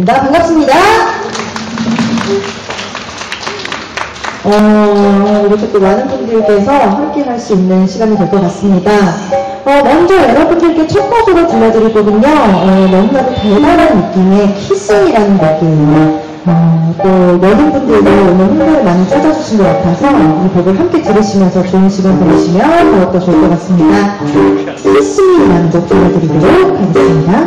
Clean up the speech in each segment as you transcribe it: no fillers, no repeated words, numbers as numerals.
반갑습니다. 이렇게 또 많은 분들께서 함께 할 수 있는 시간이 될 것 같습니다. 먼저 여러분들께 첫 곡으로 들려드릴 곡은요, 너무나도 달달한 느낌의 키싱이라는 곡이에요. 또 많은 분들이 오늘 흥을 많이 찾아주신 것 같아서 이 곡을 함께 들으시면서 좋은 시간 보내시면 더욱더 좋을 것 같습니다. 키싱이라는 곡 들려드리도록 하겠습니다.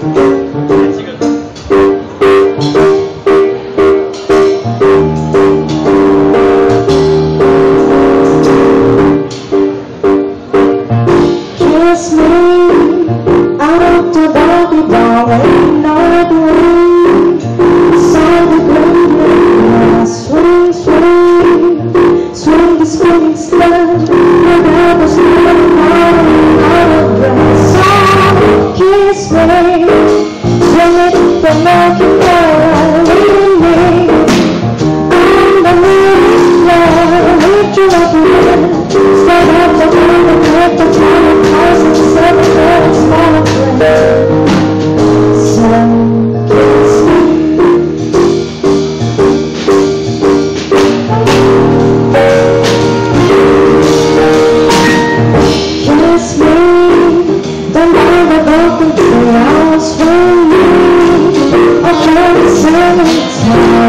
Kiss me out of the body blowing all the way. Sound the ground, swing, swing, swing the spinning sledge. Without the steam, out of breath. So kiss me, swing it the market fire, leading me. I'm the living fire, lift you up again. Start up the ground and let the time pass and set the birds fall away. So kiss me. Kiss me, don't bother about the chaos for me. I'll try to send it.